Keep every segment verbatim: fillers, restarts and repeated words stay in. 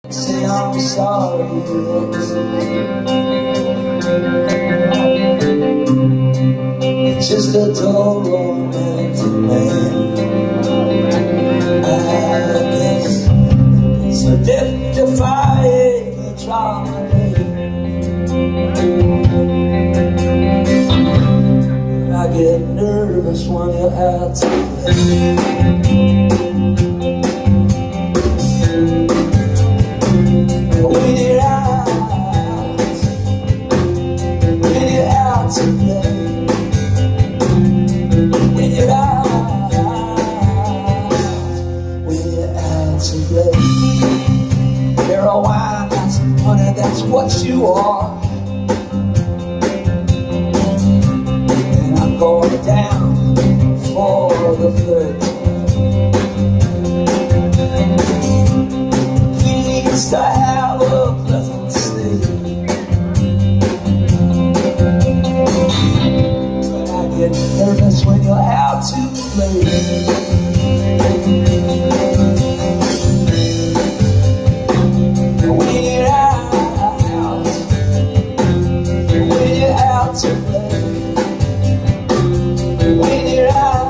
Say I'm sorry, it's just a dull romantic man. I guess it's a death-defying drama. I get nervous when you're out to play. When you're out, when you're out to play, when you're out, when you're out to play. You're a wild ass, honey, that's what you are. And I'm going down for the third time. Please to have a pleasant sleep, but I get nervous when you're out to play. When you're out, when you're out to play, when you're out.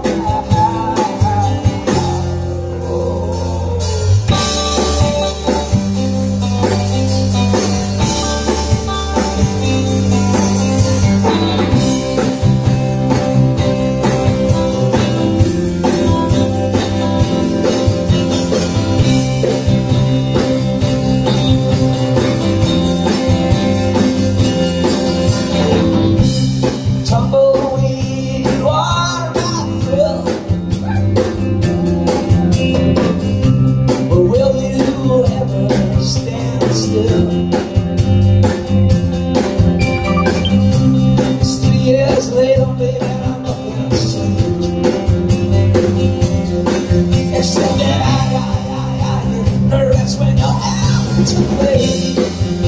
Except that I, I, I, I get nervous when you're out to play.